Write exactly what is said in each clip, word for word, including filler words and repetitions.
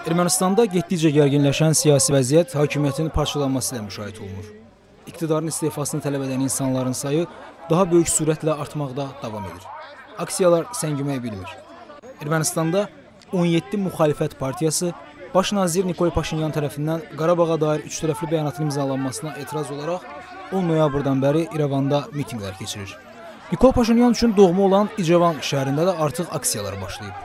Ermənistanda getdikcə gərginləşən siyasi vəziyyət hakimiyyətin parçalanması ilə müşahidə olunur. İqtidarın istefasını tələb edən insanların sayı daha böyük sürətlə artmaqda davam edir. Aksiyalar səngimək bilmir. Ermənistanda on yeddi müxalifət partiyası Baş nazir Nikol Paşinyan tərəfindən Qarabağa dair üç tərəfli bəyanatın imzalanmasına etiraz olaraq on noyabrdan bəri İrəvanda mitinqlər keçirir. Nikol Paşinyan üçün doğma olan İcevan şəhərində də artıq aksiyalar başlayıb.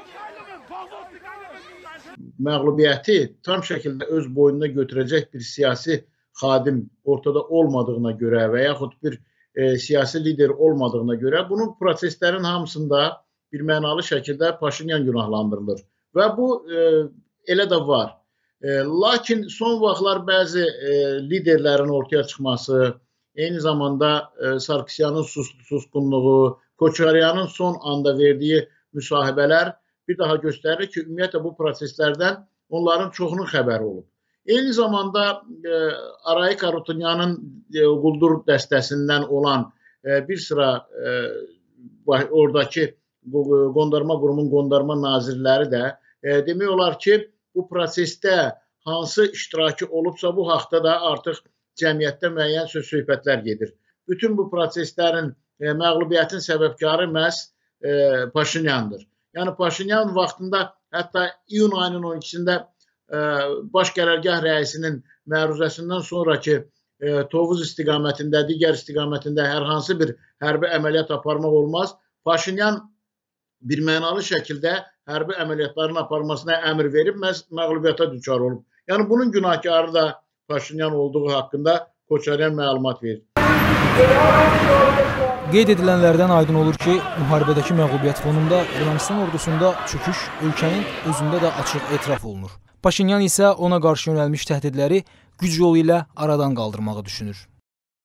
Məğlubiyyəti tam şəkildə öz boynuna götürəcək bir siyasi xadim ortada olmadığına görə və yaxud bir e, siyasi lider olmadığına görə bunun proseslərin hamısında bir mənalı şəkildə Paşinyan günahlandırılır. Və bu e, elə də var. E, lakin son vaxtlar bəzi e, liderlərin ortaya çıxması, eyni zamanda e, Sarkisyanın sus susqunluğu, Koçaryanın son anda verdiyi müsahibələr bir daha göstərir ki, ümumiyyətlə bu proseslərdən onların çoxunun xəbəri olub. Eyni zamanda e, Arayik Harutyunyanın e, quldur dəstəsindən olan e, bir sıra e, oradakı qondarma qurumun qondarma nazirləri də e, demək olar ki, bu prosesdə hansı iştirakı olubsa bu haqda da artıq cəmiyyətdə müəyyən söz-söhbətlər gedir. Bütün bu proseslərin e, məğlubiyyətin səbəbkarı məhz e, Paşinyandır. Yəni Paşinyan vaxtında hətta iyun ayının on ikisində e, baş qərargah rəisinin məruzəsindən sonraki e, Tovuz istiqamətində, digər istiqamətində hər hansı bir hərbi əməliyyat aparmaq olmaz. Paşinyan bir mənalı şəkildə hərbi əməliyyatların aparmasına əmr verib məğlubiyyata düçar olub. Yəni bunun günahkarı da Paşinyan olduğu haqqında Koçaryan məlumat verir. Qeyd edilənlərdən aydın olur ki, müharibədəki məğlubiyyət fonunda Ermənistan ordusunda çöküş ölkənin özündə də açıq etiraf olunur. Paşinyan isə ona qarşı yönəlmiş təhdidləri güc yolu ilə aradan qaldırmağı düşünür.